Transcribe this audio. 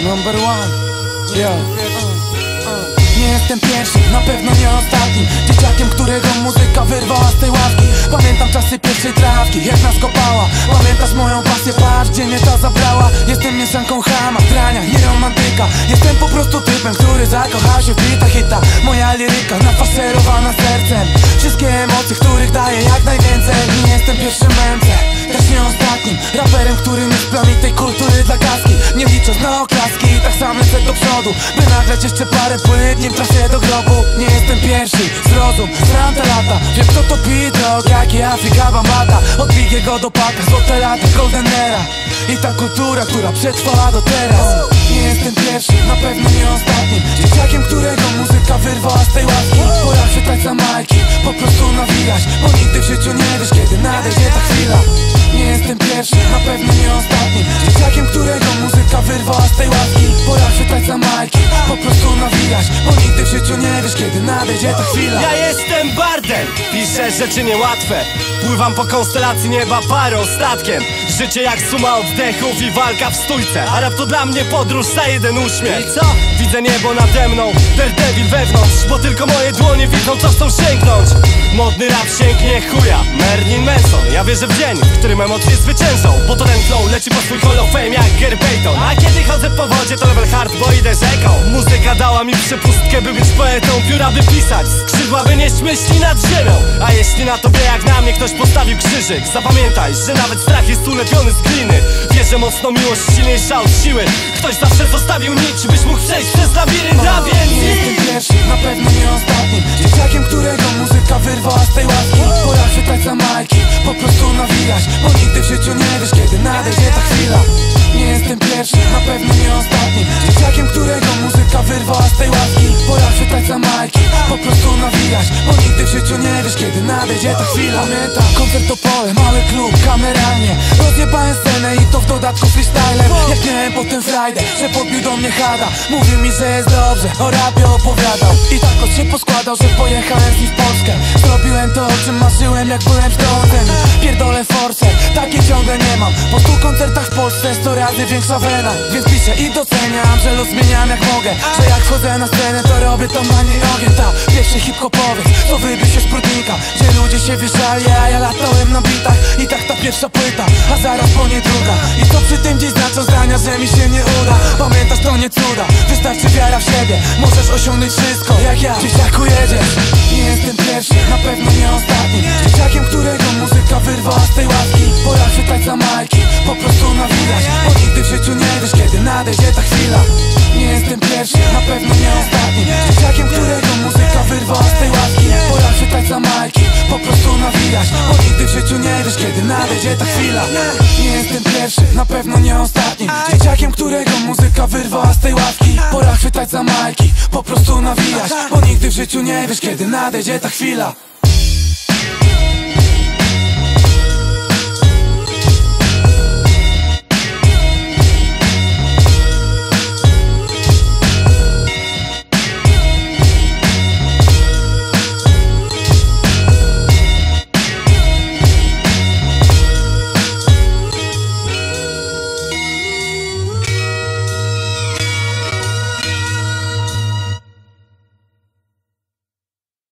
Number one, yo. Nie jestem pierwszy, na pewno nie ostatni. Dzieciakiem, którego muzyka wyrwała z tej ławki. Pamiętam czasy pierwszej trawki, jak nas kopała. Pamiętasz moją pasję, patrz gdzie mnie ta zabrała. Jestem mieszanką chama, drania i romantyka. Jestem po prostu typem, który zakochał się w bitach hita. Moja liryka nafaszerowana sercem. Wszystkie emocje, których daję jak najwięcej. Nie jestem pierwszym MC, też nie ostatnim raperem, który nie splami tej kultury dla kaski. Nie licząc na oklaski, tak sam lecę do przodu, by nagrać jeszcze parę płyt, nim trafię do grobu. Nie jestem pierwszy, zrozum, znam te lata. Wiem kto to P-Dog, jak i Afrika Bambata. Od Bigiego do Paka, złote lata, golden era. I ta kultura, która przetrwała do teraz. Nie jestem pierwszy, na pewno nie ostatnim. Dzieciakiem, którego muzyka wyrwała z tej ławki. Pora chwytać za majki, po prostu nawijać, bo nigdy w życiu nie wiesz, kiedy nadejdzie ta chwila. Nie jestem pierwszy, na pewno nie ostatnim. Dzieciakiem, którego muzyka wyrwała z tej ławki. Pora chwytać za majki, po prostu nawijać, bo nigdy w życiu nie wiesz, kiedy nadejdzie ta chwila. Ja jestem bardem, piszę rzeczy niełatwe. Pływam po konstelacji nieba parą statkiem. Życie jak suma oddechów i walka w stójce. A rap to dla mnie podróż za jeden uśmiech. I co? Widzę niebo nade mną, Daredevil wewnątrz, bo tylko moje dłonie widzą co chcą sięgnąć. Modny rap sięgnie chuja, Marilyn Manson. Ja wierzę w dzień, w którym emocje zwyciężą, bo to ten flow leci po swój Hall of Fame jak Gary Payton. A kiedy chodzę po wodzie to level hard, bo idę rzeką. Muzyka dała mi przepustkę, by być poetą, pióra by pisać, skrzydła by nieść myśli nad ziemią. A jeśli na tobie jak na mnie ktoś postawił krzyżyk, zapamiętaj, że nawet strach jest ulepiony z gliny. Wierzę mocno, miłość silniejsza od siły. Ktoś zawsze zostawił nić, byś mógł przejść przez labirynt, a więc nie jestem pierwszy, na pewno nie ostatnim. Dzieciakiem, którego muzyka wyrwała z tej ławki. Pora chwytać za majki, po prostu nawijać, bo nigdy w życiu nie wiesz, kiedy nadejdzie ta chwila. Nie jestem pierwszy, na pewno nie ostatnim. Dzieciakiem, którego muzyka wyrwała z tej ławki. Pora chwytać za majki, po prostu nawijać, bo nigdy w życiu nie wiesz, kiedy nadejdzie ta chwila. Pamiętam koncert Opole, mały klub, kameralnie. Rozjebałem scenę i to w dodatku freestylem. Jak miałem potem frajdę, że podbił do mnie Hada. Mówił mi, że jest dobrze, o rapie opowiadał. I tak od się poskładał, że pojechałem z nim w Polskę. Zrobiłem to, o czym marzyłem, jak byłem sztątem. Pierdolę forsę, takie ciągle nie mam. Po 100 koncertach w Polsce 100 razy większa wena. Więc piszę i doceniam, że los zmieniam jak mogę. Że jak wchodzę na scenę, to robię to manie ogień. Ta pierwszy hip-hopowiec, co wybił się z Prudnika, gdzie ludzie się wieszali, a ja latałem na bitach. I tak ta pierwsza płyta, a zaraz po niej druga. I co przy tym dziś znaczą zdania, że mi się nie uda. Pamiętasz, to nie cuda, wystarczy wiara w siebie. Możesz osiągnąć wszystko, jak ja, dzieciaku jedziesz. Nie jestem pierwszy, na pewno nie ostatni. Dzieciakiem, którego muzyka wyrwała z tej ławki. Pora chwytać za majki, po prostu nawijać, bo nigdy w życiu nie wiesz, kiedy nadejdzie ta chwila. Nie jestem pierwszy, na pewno nie ostatni. Dzieciakiem, którego muzyka wyrwała z tej ławki. Pora chwytać za majki, po prostu nawijać, bo nigdy w życiu nie wiesz, kiedy nadejdzie ta chwila. Nie jestem pierwszy, na pewno nie ostatni. Dzieciakiem, którego muzyka wyrwała z tej ławki. Pora chwytać za majki, po prostu nawijać, bo nigdy w życiu nie wiesz, kiedy nadejdzie ta chwila.